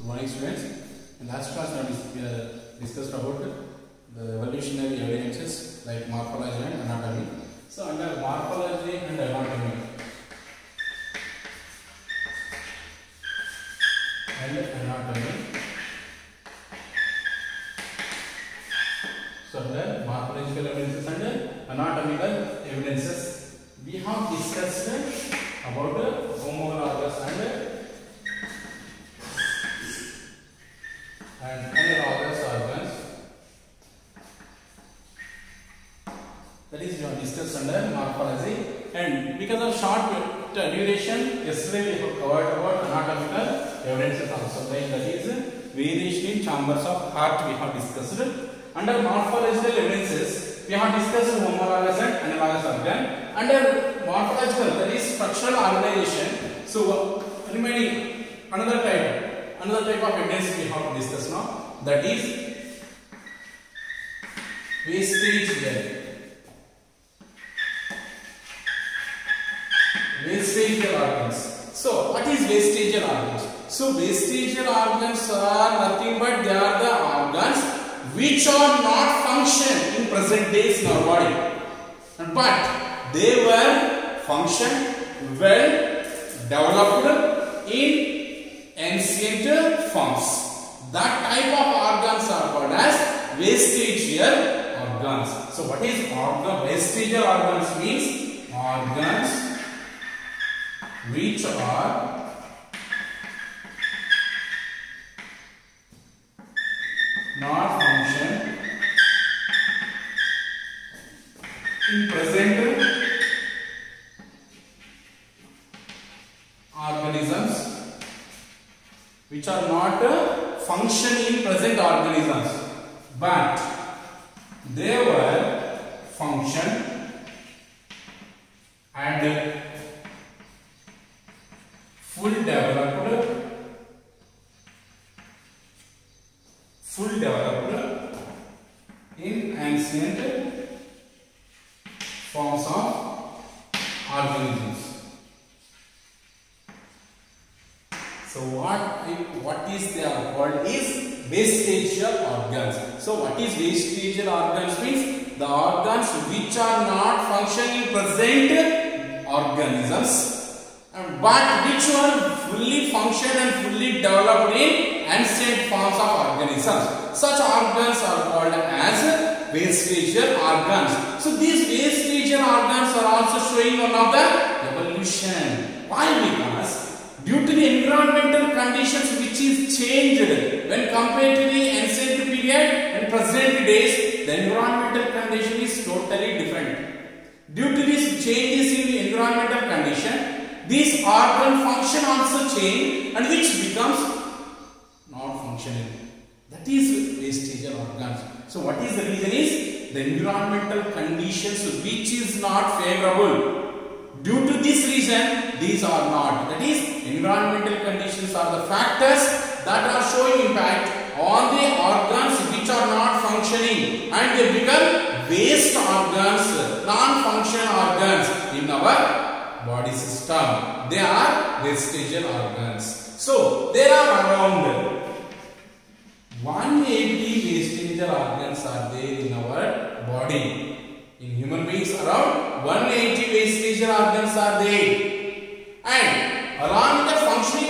Good morning, students. In last class, we discussed about the evolutionary evidences like morphology and anatomy. So, under morphology and anatomy, so under morphological evidences and anatomical evidences, we have discussed about the homologous and analogous organs. That is discussed under morphology, and because of short duration, yesterday we have covered about anatomical evidences also. Like that is variation in chambers of heart we have discussed. Under morphological evidences, we have discussed homologous and analogous organ. Under morphological, that is structural organization. So remaining another type of evidence we have to discuss now. That is vestigial. Vestigial organs. So, what is vestigial organs? So, vestigial organs are nothing but they are the organs which are not function in present days in our body, but they were function well developed in ancient forms. That type of organs are called as vestigial organs. So, what is organ? Vestigial organs means organs which are not function in present organisms, which are not function in present organisms, but they were function and full developed in ancient forms of organisms. So what is they are called is vestigial organs. So what is vestigial organs means? The organs which are not functioning in present organisms, but which were fully functioned and fully developed in ancient forms of organisms. Such organs are called as vestigial organs. So these vestigial organs are also showing one of the evolution. Why? Because due to the environmental conditions which is changed when compared to the ancient period and present days, the environmental condition is totally different. Due to these changes in the environmental condition, these organ function also change and which becomes not functioning. That is vestigial organs. So what is the reason is the environmental conditions which is not favorable. Due to this reason, these are not. That is, environmental conditions are the factors that are showing impact on the organs which are not functioning, and they become waste organs, non-functional organs in our body system. They are vestigial organs. So there are around 180 vestigial organs are there in our body. In human beings, around 180 vestigial organs are there. And along with the functioning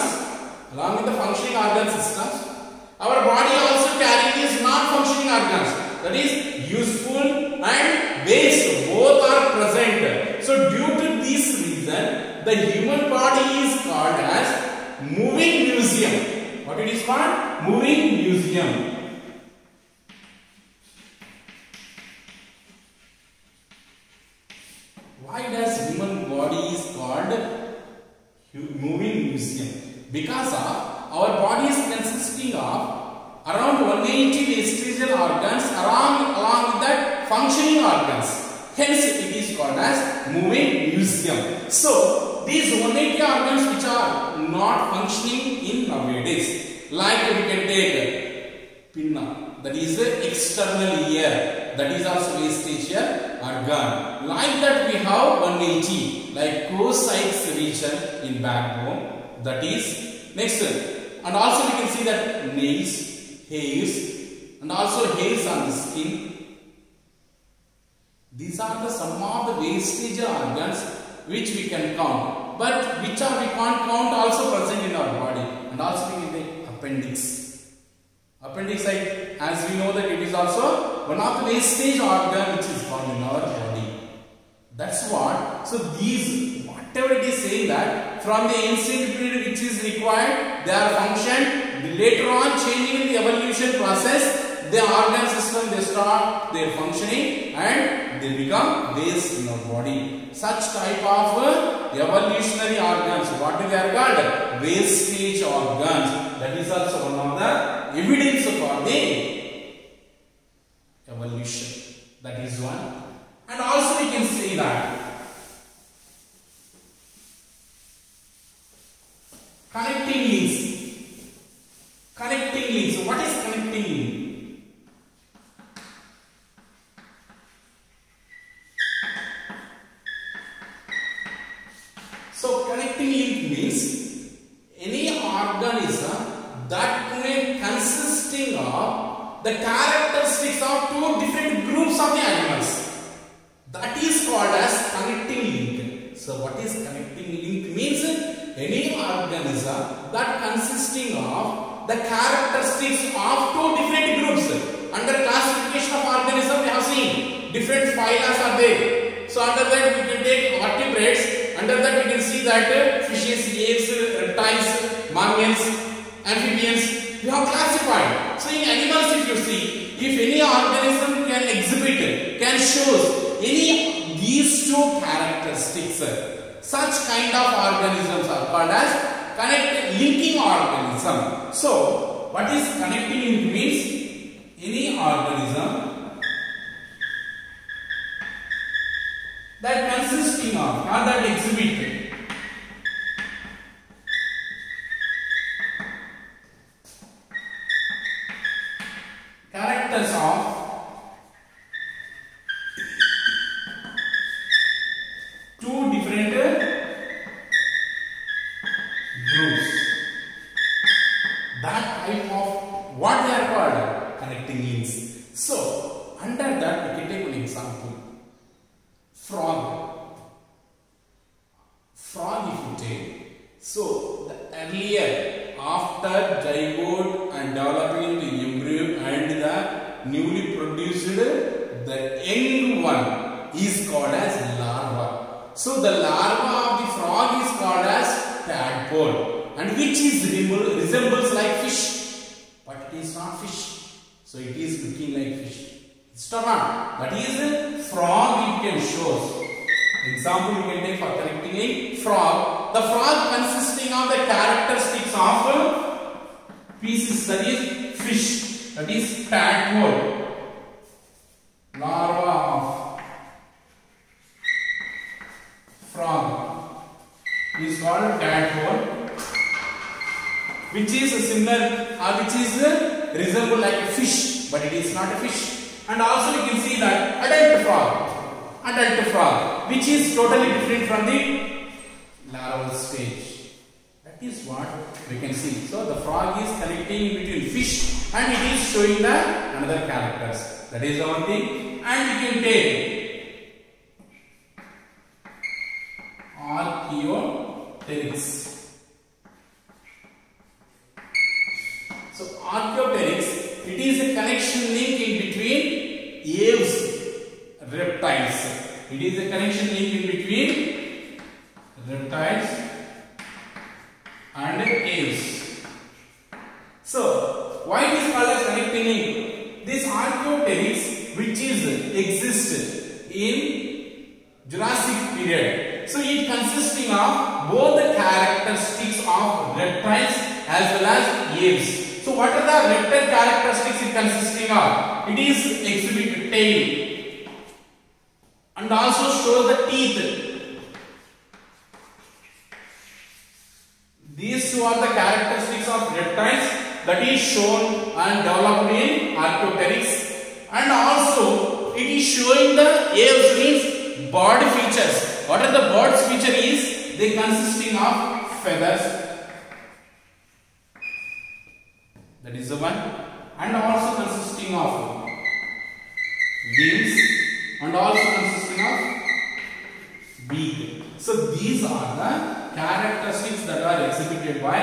organ systems, our body also carries non-functioning organs. That is, useful and waste both are present. So due to this reason, the human body is called as moving museum. What it is called? Moving museum. Why does human body is called moving museum? Because of our body is consisting of around 180 vestigial organs along with that functioning organs. Hence it is called as moving museum. So these 180 organs which are not functioning in nowadays, like we can take pinna, that is the external ear, that is also vestigial organ. Like that we have 180, like coccyx region in backbone, that is next and also we can see that nails, hairs, and also hairs on the skin. These are the some of the wastage organs which we can count, but which are we can't count also present in our body. And also we can take appendix. Appendix, as we know that it is also one of the wastage organ which is found in our body. That's what. So these, whatever it is saying that from the ancient period which is required, they are functioned. Later on, changing in the evolution process, the organ system they start their functioning and they become waste in our body. Such type of evolutionary organs, what they are called? Wastage organs. That is also one of the evidence for the evolution. That is one. And also we can say that connecting links. Connecting links. So what is connecting link? So connecting link means any organism that consisting of the characteristics of two different groups of the animals. That is called as connecting link. So what is connecting link means? Any organism that consisting of the characteristics of two different groups. Under classification of organism we have seen different phyla are there. So under that we can take vertebrates. Under that we can see that fishes, apes, reptiles, mammals, amphibians, we have classified. So in animals if you see, if any organism can exhibit, can show any these two characteristics, such kind of organisms are called as linking organism. So what is connecting link means? Any organism that consisting of or that exhibit characters of two different groups. That type of what they are called? Connecting links. So under that we can take an example. Frog. Frog if you take. So the earlier after zygote and developing the embryo and the newly produced the young one is called as larva. So the larva of the frog is called as tadpole, and which is resembles like fish, but it is not fish. So it is looking like fish. It's not. That is frog. You can show. Example you can take for connecting a frog. The frog consisting of the characteristics of pieces, that is fish, that is tadpole, larva of frog is called tadpole, which is similar or which is resemble like a fish, but it is not a fish. And also you can see that adult frog, which is totally different from the larval stage. That is what we can see. So the frog is connecting between fish and it is showing the another characters. That is one thing. And we can take Archaeopteryx. So Archaeopteryx, it is a connection link in between aves, reptiles. It is a connection link in between reptiles and aves. So why it is called as connecting link? This Archaeopteryx, which is existed in Jurassic period. So it consisting of both the characteristics of reptiles as well as aves. So what are the reptile characteristics it consisting of? It is exhibit tail and also shows the teeth. These two are the characteristics of reptiles that is shown and developed in Archaeopteryx, and also it is showing the aves means bird features. What are the bird's feature is? They consisting of feathers, That is the one. And also consisting of wings and also consisting of beak. So these are the characteristics that are exhibited by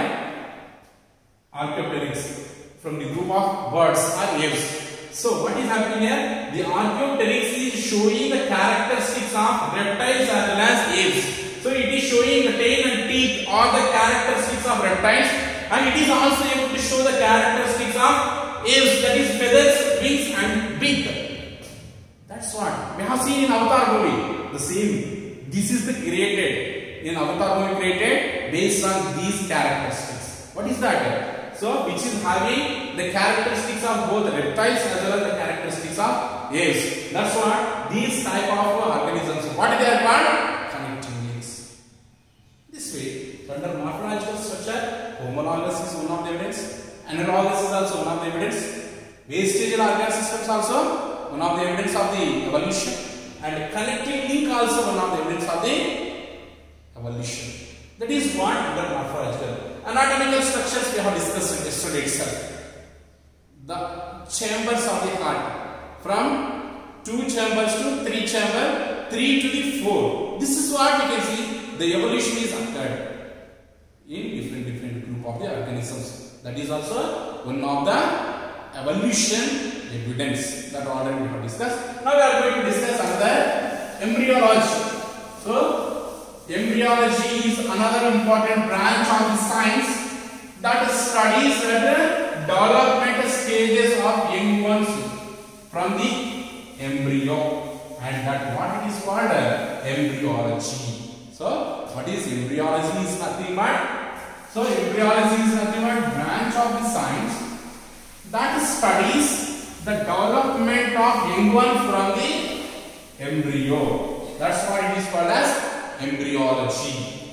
Archaeopteryx from the group of birds or aves. So what is happening here? The Archaeopteryx is showing the characteristics of reptiles as well as aves. So it is showing the tail and teeth, all the characteristics of reptiles, and it is also able to show the characteristics of aves, that is feathers, wings and beak. That's what we have seen in Avatar movie. The same. This is the created in Avatar movie created based on these characteristics. What is that? So which is having the characteristics of both reptiles as well as the characteristics of aves. That's what these type of organisms. What they are called? Connecting links. This way, so under morphological structure, homologous is one of the evidence. Analogous is also one of the evidence. Vestigial organ systems also one of the evidence of the evolution, and connecting link also one of the evidence of the evolution. That is what under morphological. Anatomical structures we have discussed yesterday itself. The chambers of the heart, from 2 chambers to 3 chamber, 3 to the 4. This is what we can see the evolution is occurred in different group of the organisms. That is also one of the evolution evidence that already we have discussed. Now we are going to discuss another embryology. So embryology is another important branch of the science that studies the developmental stages of young ones from the embryo, and that what it is called embryology. So what is embryology is nothing but, so embryology is nothing but branch of the science that studies the development of young one from the embryo. That's why it is called as embryology.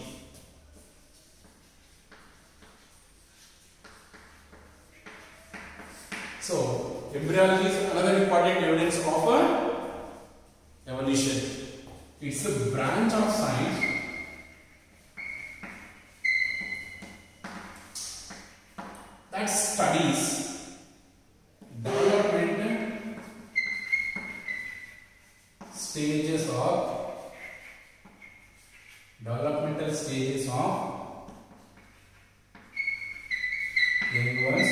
So embryology is another important evidence of evolution. It's a branch of science that studies development stages of developmental stages of young ones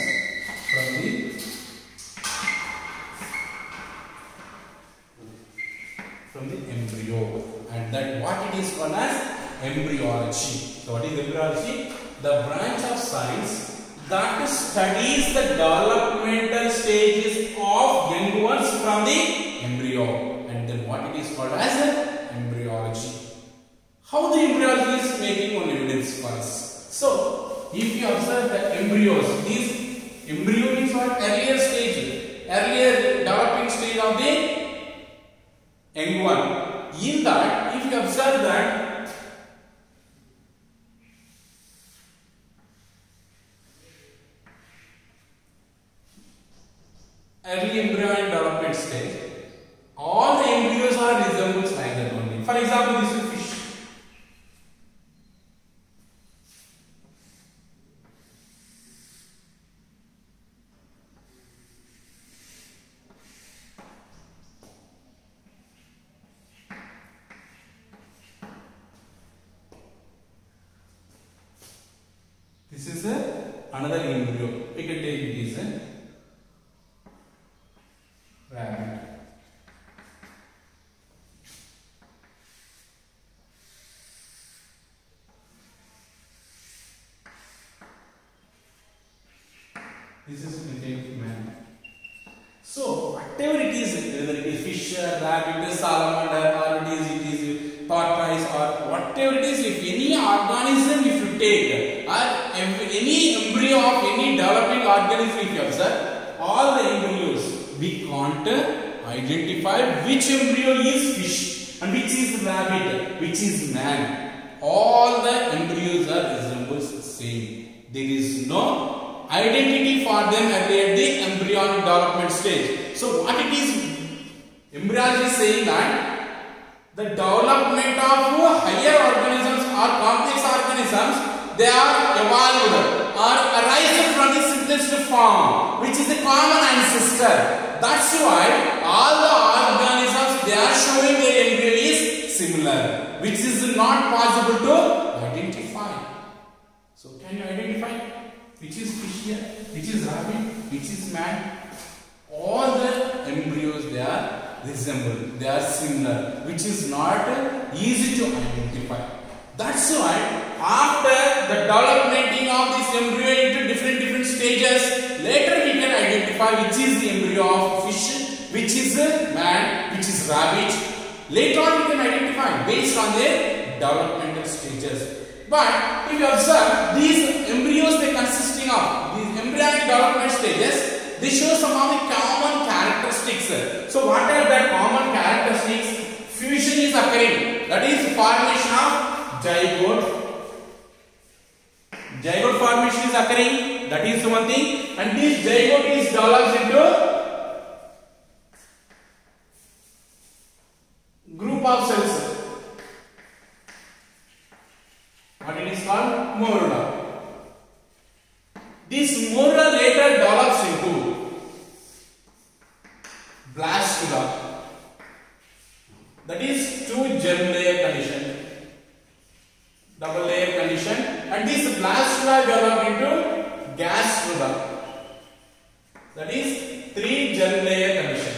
from the embryo, and that what it is called as embryology. So what is embryology? The branch of science that studies the developmental stages of young ones from the embryo, and then what it is called as embryology. How the embryology is making one evidence for us. So if you observe the embryos, these embryo is what earlier stage, earlier developing stage of the young one. In that, if you observe that early embryonic development stage, all the embryos are resembles like that only. For example, this is fish. This is another embryo. We can take it as a rabbit. This is we can take man. So whatever it is, whether it is fish, rabbit, salamander, or it is tortoise, or whatever it is, if any organism if you take, or any embryo of any developing organism if you observe, all the embryos, we can't identify which embryo is fish and which is rabbit, which is man. All the embryos are resembles same. There is no identity for them at the embryonic development stage. So what it is, embryology is saying that the development of higher organisms or complex organisms, they are evolved or arise from the simplest form, which is the common ancestor. That's why all the organisms they are showing their embryo is similar, which is not possible to identify. So can you identify which is fish here, which is rabbit, which is man? All the embryos they are resemble, they are similar, which is not easy to identify. That's why after the development of this embryo into different stages, later we can identify which is the embryo of fish, which is man, which is rabbit. Later on we can identify based on their developmental stages. But if you observe, these embryos they consisting of these embryonic development stages, they show some of the common characteristics. So what are the common characteristics? Fusion is occurring, that is formation of zygote. Zygote formation is occurring, that is one thing, and this zygote is developed into group of cells. What it is called? Morula. This morula later develops into blastula. That is two germ layer condition, double layer condition, and this blastula develop into gastrula. That is three germ layer condition.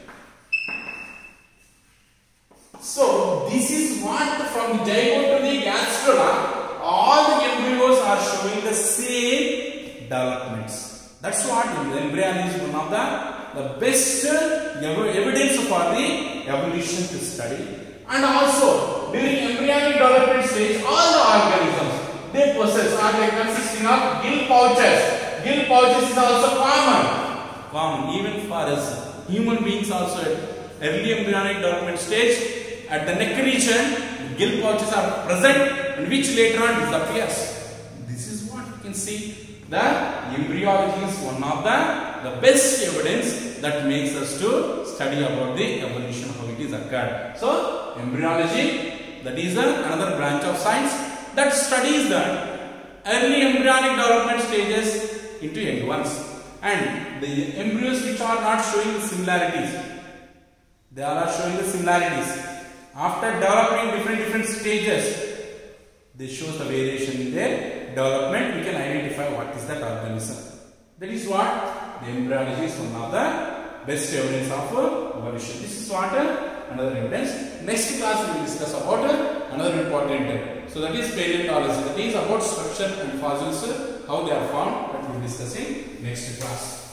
So this is what from zygote to the gastrula, all the embryos are showing the same developments. That's what embryology is one of the best evidence for the evolution to study. And also during embryonic development stage, all the organisms they possess or they consisting of gill pouches. Gill pouches is also common even for us human beings also. At early embryonic development stage, at the neck region, gill pouches are present, and which later on disappears. This is what you can see. The embryology is one of the best evidence that makes us to study about the evolution, how it is occurred. So embryology, that is another branch of science that studies the early embryonic development stages into young ones, and the embryos which are not showing the similarities, they are showing the similarities. After developing different stages, they show the variation in their development. We can identify what is that organism. That is what the embryology is one of the best evidence of evolution. This is what another evidence. Next class we will discuss about another important. So that is paleontology. That is about structure and fossils, how they are formed. That we will discuss in next class.